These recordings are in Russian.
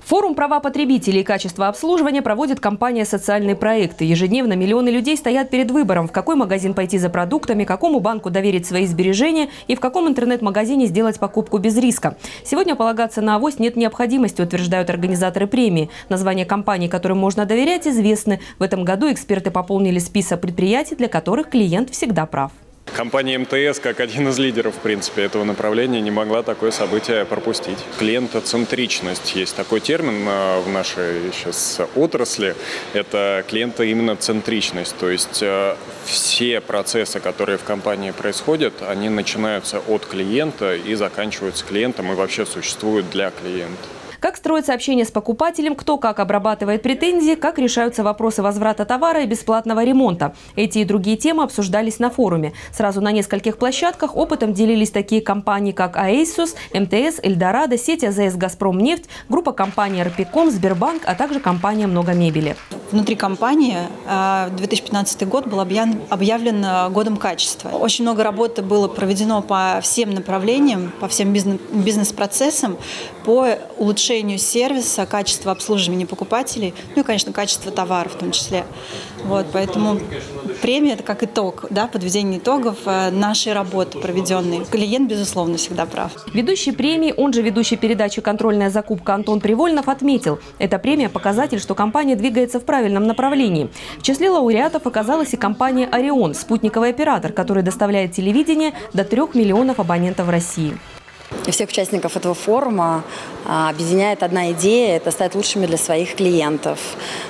Форум «Права потребителей и качество обслуживания» проводит компания «Социальные проекты». Ежедневно миллионы людей стоят перед выбором, в какой магазин пойти за продуктами, какому банку доверить свои сбережения и в каком интернет-магазине сделать покупку без риска. Сегодня полагаться на авось нет необходимости, утверждают организаторы премии. Названия компаний, которым можно доверять, известны. В этом году эксперты пополнили список предприятий, для которых клиент всегда прав. Компания МТС, как один из лидеров, в принципе, этого направления, не могла такое событие пропустить. Клиентоцентричность. Есть такой термин в нашей сейчас отрасли. Это клиентоименно-центричность. То есть все процессы, которые в компании происходят, они начинаются от клиента и заканчиваются клиентом и вообще существуют для клиента. Как строится общение с покупателем, кто как обрабатывает претензии, как решаются вопросы возврата товара и бесплатного ремонта. Эти и другие темы обсуждались на форуме. Сразу на нескольких площадках опытом делились такие компании, как Aesus, МТС, Эльдорадо, сеть АЗС «Газпромнефть», группа компаний «Арпиком», Сбербанк, а также компания «Много мебели». Внутри компании 2015 год был объявлен годом качества. Очень много работы было проведено по всем направлениям, по всем бизнес-процессам, по улучшению сервиса, качества обслуживания покупателей, ну и, конечно, качество товаров в том числе. Поэтому премия – это как итог, подведение итогов нашей работы проведенной. Клиент, безусловно, всегда прав. Ведущий премии, он же ведущий передачи «Контрольная закупка» Антон Привольнов отметил, эта премия – показатель, что компания двигается в правильном направлении. В числе лауреатов оказалась и компания «Орион» – спутниковый оператор, который доставляет телевидение до 3 миллионов абонентов в России. Всех участников этого форума объединяет одна идея – это стать лучшими для своих клиентов.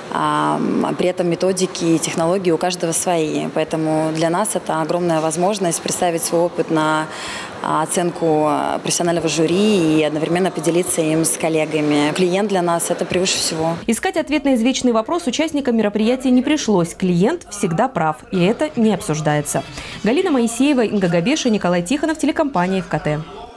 При этом методики и технологии у каждого свои. Поэтому для нас это огромная возможность представить свой опыт на оценку профессионального жюри и одновременно поделиться им с коллегами. Клиент для нас – это превыше всего. Искать ответ на извечный вопрос участникам мероприятия не пришлось. Клиент всегда прав, и это не обсуждается. Галина Моисеева, Инга Габеша, Николай Тихонов, телекомпания ФКТ.